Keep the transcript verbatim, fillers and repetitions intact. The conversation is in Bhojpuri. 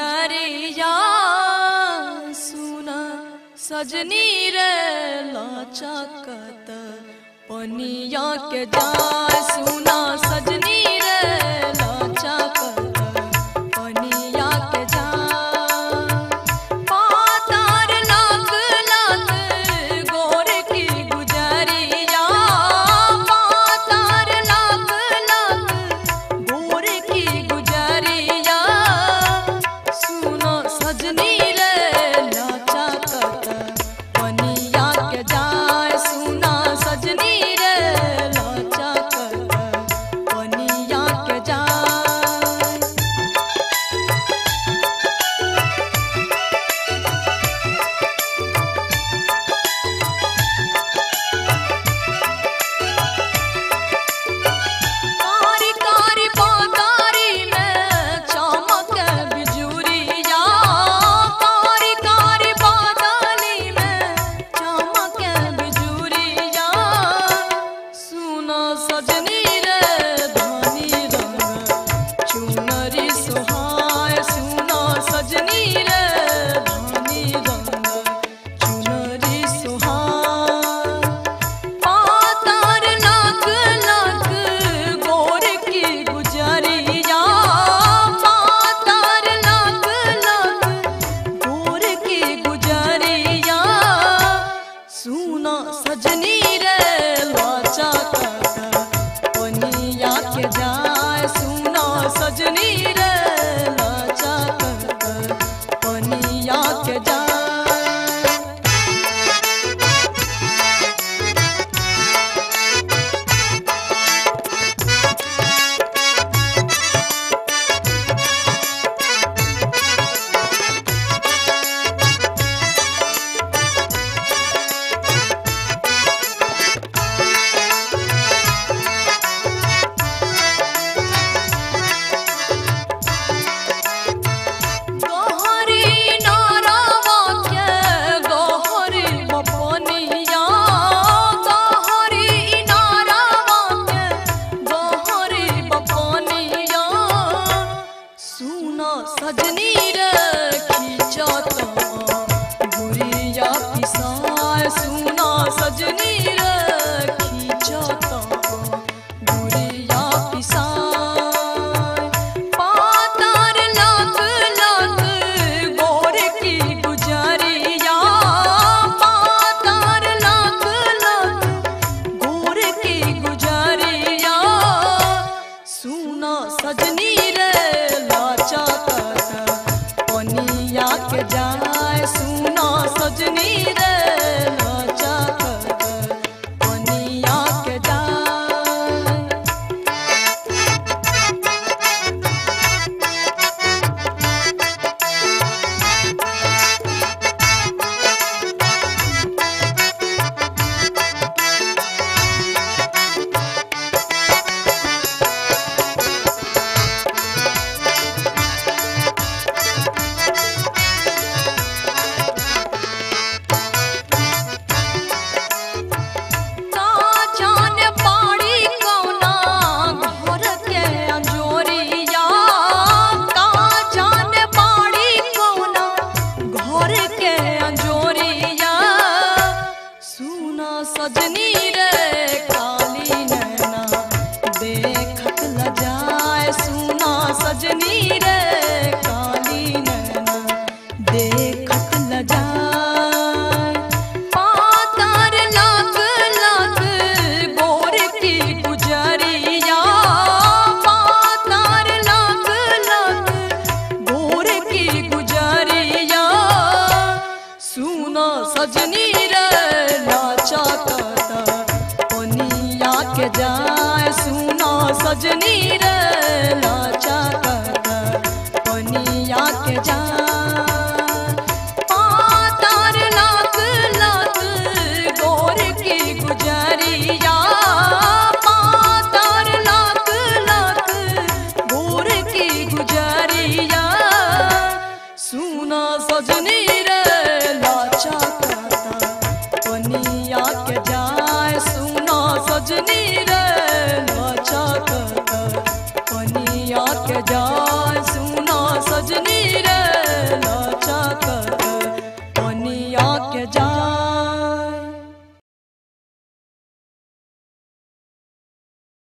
गुजरिया सुना सजनी रे लाचकत पनिया के जाय सुना सजनी रे लाचकत पनिया के जाय पातार लाग लाग गोर की गुजरिया पातार लाग लाग गोर की गुजरिया सुना सजनी रे लाचकत पनिया के जाय सुना सजनी रे लाचकत पनिया के जाय कारी कारी बादारी में चमक बिजुरिया कारी कारी बादाली में चमक बिजुरिया सुना सजनी रे धानी रंग चुनरी सुहाय सुना सजनी रे धानी रंग चुनरी सुहाय पातार लाग लाग गोर की गुजरिया पातार लाग लाग गोर की गुजरिया सुना सजनी रे लाचकत पनिया के जाय सुना सजनी रे लाचकत पनिया के जाय गहरी नारावा के गहरी बपनिया गहरी नारावा के गहरी बपनिया सुना सजनी रे खींचत गुरिया पिसाय सुना सजनी रे खींचत गुरिया पिसाय पातार लाग लाग गोर की गुजरिया पातार लाग लाग गोर की गुजरिया सुना सजनी रे लाचकत पनिया के जाय सुना सजनी रे लाचकत पनिया के जाय का जाने बाड़ी कौना घर के अंजोरिया का जाने बाड़ी कौना घर के अंजोरिया सुना सजनी रे काली नैना देखत ल जाय सुना सजनी रे काली नैना देखत ल जाय पातार लाग लाग गोर की गुजरिया पातार लाग लाग गोर की गुजरिया सुना सजनी रे लाचकत पनिया के जाय सुना सजनी रे लाचकत पनिया के जाय पातार लाग लाग गोर की गुजरिया पातार लाग लाग गोर की गुजरिया सुना सजनी रे लाचकत पनिया के जाय सुना सजनी